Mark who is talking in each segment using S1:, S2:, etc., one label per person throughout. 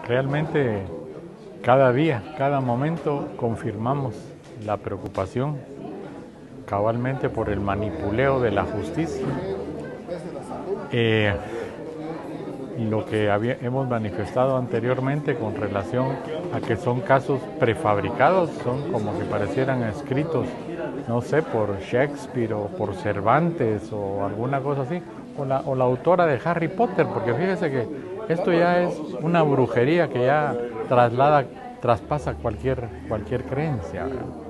S1: Realmente cada día, cada momento confirmamos la preocupación cabalmente por el manipuleo de la justicia. Lo que hemos manifestado anteriormente con relación a que son casos prefabricados, son como que parecieran escritos, no sé, por Shakespeare o por Cervantes o alguna cosa así, o la autora de Harry Potter, porque fíjese que esto ya es una brujería que ya traspasa cualquier creencia.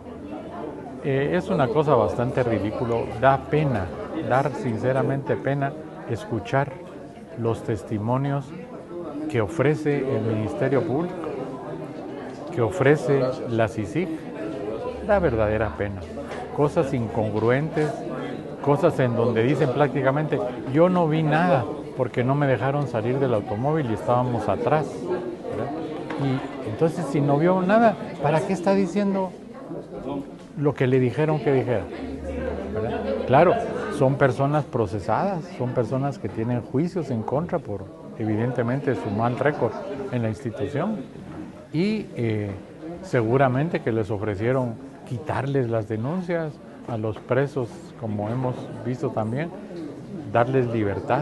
S1: Es una cosa bastante ridícula, da pena, dar sinceramente pena escuchar los testimonios que ofrece el Ministerio Público, que ofrece la CICIG, da verdadera pena. Cosas incongruentes, cosas en donde dicen prácticamente, yo no vi nada porque no me dejaron salir del automóvil y estábamos atrás, ¿verdad? Y entonces si no vio nada, ¿para qué está diciendo lo que le dijeron que dijera? ¿Verdad? Claro, son personas procesadas, son personas que tienen juicios en contra por evidentemente su mal récord en la institución y seguramente que les ofrecieron quitarles las denuncias a los presos, como hemos visto también, darles libertad.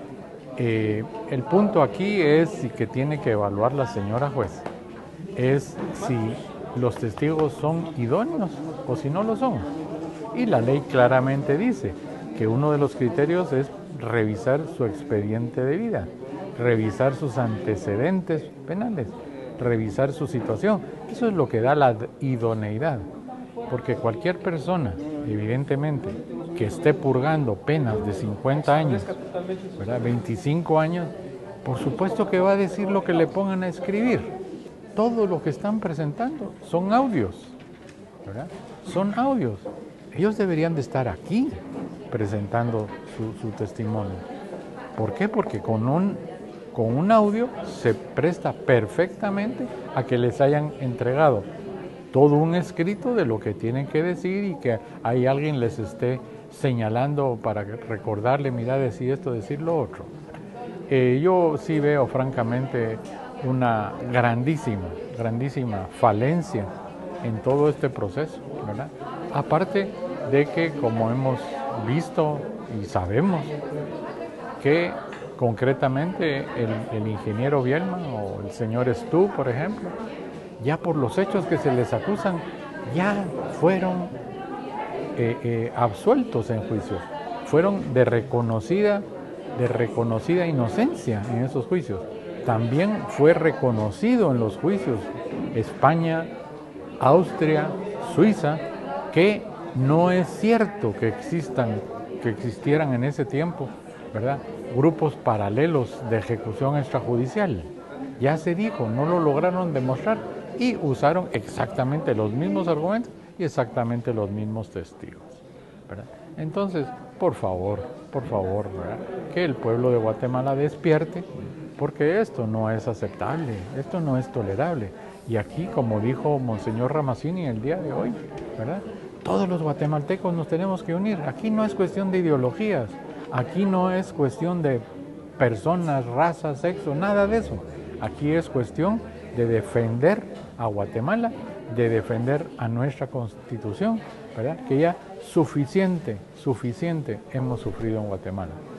S1: El punto aquí es, y que tiene que evaluar la señora juez, es si los testigos son idóneos o si no lo son. Y la ley claramente dice que uno de los criterios es revisar su expediente de vida, revisar sus antecedentes penales, revisar su situación. Eso es lo que da la idoneidad, porque cualquier persona, evidentemente, que esté purgando penas de 50 años, ¿verdad? 25 años, por supuesto que va a decir lo que le pongan a escribir. Todo lo que están presentando son audios, ¿verdad? Son audios. Ellos deberían de estar aquí presentando su testimonio. ¿Por qué? Porque con un audio se presta perfectamente a que les hayan entregado todo un escrito de lo que tienen que decir y que ahí alguien les esté señalando para recordarle, mira, decir esto, decir lo otro. Yo sí veo francamente una grandísima falencia en todo este proceso, ¿verdad? Aparte de que, como hemos visto y sabemos, que concretamente el ingeniero Bielman o el señor Stu, por ejemplo, ya por los hechos que se les acusan, ya fueron absueltos en juicios, fueron de reconocida inocencia en esos juicios. También fue reconocido en los juicios España, Austria, Suiza, que no es cierto que existieran en ese tiempo, ¿verdad?, grupos paralelos de ejecución extrajudicial. Ya se dijo, no lo lograron demostrar y usaron exactamente los mismos argumentos y exactamente los mismos testigos, ¿verdad? Entonces, por favor, ¿verdad?, que el pueblo de Guatemala despierte, porque esto no es aceptable, esto no es tolerable. Y aquí, como dijo Monseñor Ramazzini el día de hoy, ¿verdad?, todos los guatemaltecos nos tenemos que unir. Aquí no es cuestión de ideologías, aquí no es cuestión de personas, razas, sexo, nada de eso. Aquí es cuestión de defender a Guatemala, de defender a nuestra Constitución, ¿verdad?, que ya suficiente hemos sufrido en Guatemala.